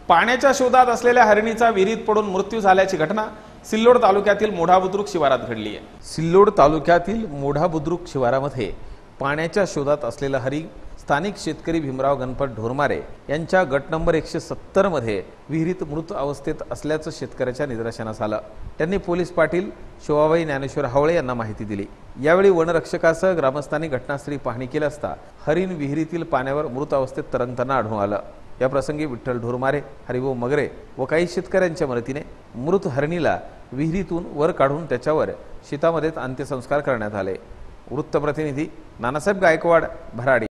पाण्याच्या शोधात असलेल्या हरिणीचा विहिरीत पडून मृत्यू झाल्याची घटना सिल्लोड तालुक्यातील मोढा बुद्रुक शिवारात घडली आहे। सिल्लोड तालुक्यातील मोढा बुद्रुक शिवारामध्ये पाण्याच्या शोधात असलेला हरिण स्थानिक शेतकरी भीमराव गणपत ढोरमारे यांच्या गट नंबर 170 मध्ये विहिरीत मृत अवस्थेत असल्याचं शेतकऱ्याच्या निदर्शनास आलं। त्यांनी पोलीस पाटील शोभाबाई ज्ञानेश्वर हावळे यांना माहिती दिली। यावेळी वनरक्षकासह ग्रामस्थांनी घटनास्थळी पाहणी केली असता हरिण विहिरीतील पाण्यावर मृत अवस्थेत तरंगताना आढळून आलं। या प्रसंगी विठ्ठल ढोरमारे, हरिभाऊ मगरे व काही शेतकऱ्यांच्या मदतीने मृत हरिणीला विहिरीतून वर काढून त्याच्यावर शेतामध्ये अंत्यसंस्कार करण्यात आले। वृत्तप्रतिनिधी नानासाहेब गायकवाड, भराडी।